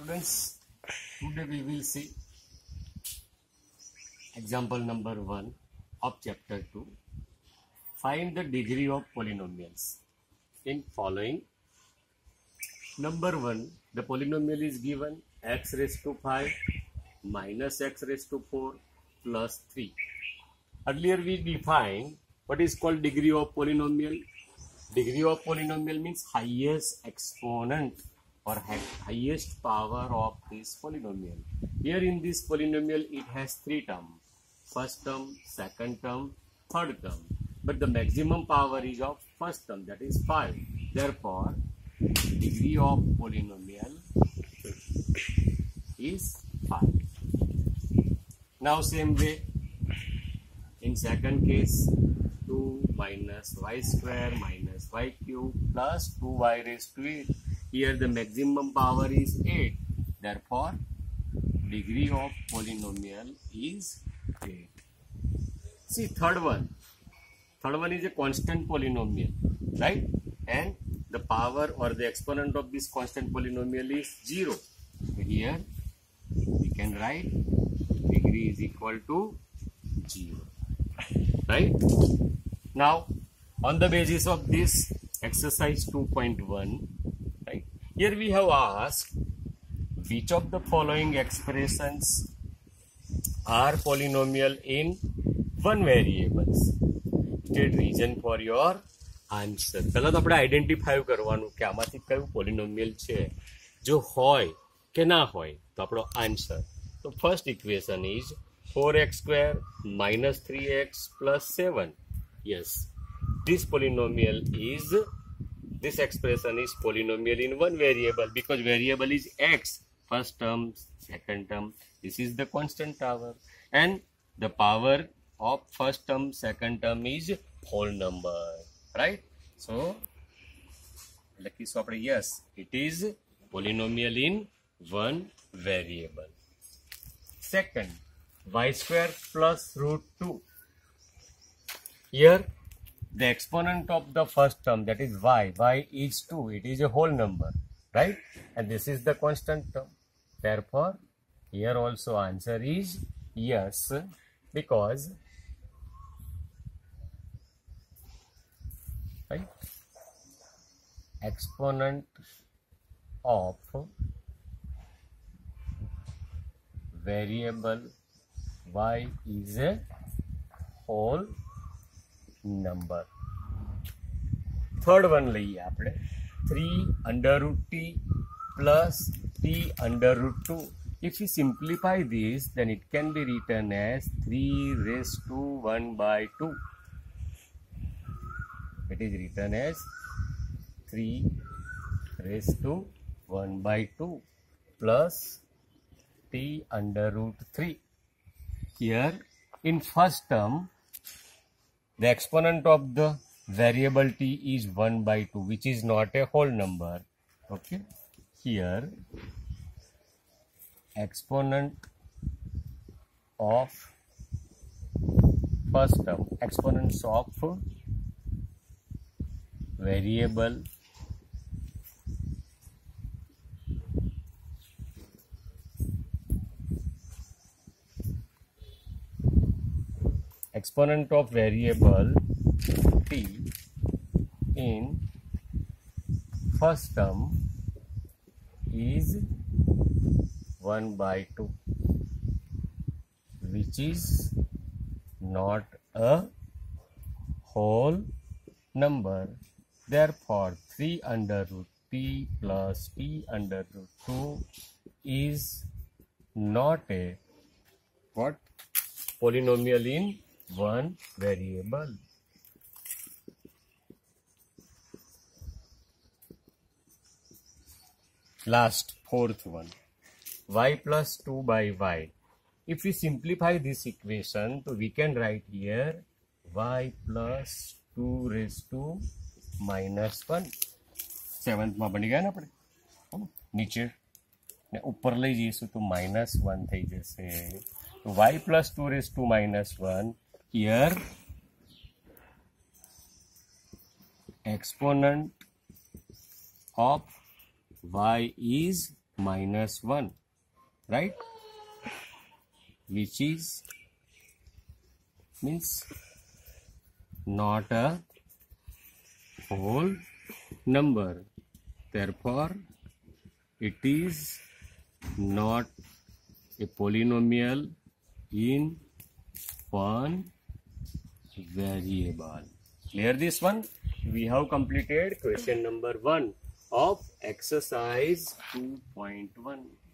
Students, today we will see example number 1 of chapter 2. Find the degree of polynomials in following. Number 1, the polynomial is given x raised to 5 minus x raised to 4 plus 3. Earlier we defined what is called degree of polynomial. Degree of polynomial means highest exponent or highest power of this polynomial. Here in this polynomial it has 3 terms. First term, second term, third term. But the maximum power is of first term, that is 5. Therefore, degree of polynomial is 5. Now same way, in second case, 2 minus y square minus y cube plus 2y raised to 8. Here the maximum power is 8. Therefore, degree of polynomial is 8. See third one. Third one is a constant polynomial, right? And the power or the exponent of this constant polynomial is 0. So here we can write degree is equal to 0. Right? Now, on the basis of this exercise 2.1, right, here we have asked which of the following expressions are polynomial in one variables. State reason for your answer. પહેલા તો આપણે identify કરવાનું કે આમાંથી કયું પોલિનોમિયલ છે જો હોય કે ના હોય તો આપણો આન્સર. તો first equation is 4x square minus 3x plus 7. Yes, this expression is polynomial in one variable because variable is x. First term, second term, this is the constant power. And the power of first term, second term is whole number. Right? So, yes, it is polynomial in one variable. Second, y square plus root 2. Here the exponent of the first term, that is y is 2. It is a whole number, right? And this is the constant term. Therefore, here also answer is yes, because right, exponent of variable y is a whole number. Third one લઈએ આપણે 3 under root t plus t under root 2. If we simplify this, then it can be written as 3 raised to 1 by 2. It is written as 3 raised to 1 by 2 plus t under root 3. Here in first term, the exponent of the variable t is 1 by 2, which is not a whole number. Okay. Here, exponent of first term, exponents of variable t in first term is 1 by 2, which is not a whole number. Therefore, 3 under root t plus t under root 2 is not a what? Polynomial in one variable. Last, fourth one, y plus 2 by y. If we simplify this equation, so we can write here y plus 2 raised to minus 1. Seventh માં બની ગયા ને આપણે નીચે ને ઉપર લઈ જઈશું તો minus 1 થઈ જશે. So y plus 2 raised to minus 1. Here exponent of y is minus 1, right? Which is means not a whole number. Therefore, it is not a polynomial in one variable. Clear this one? We have completed question number 1 of exercise 2.1.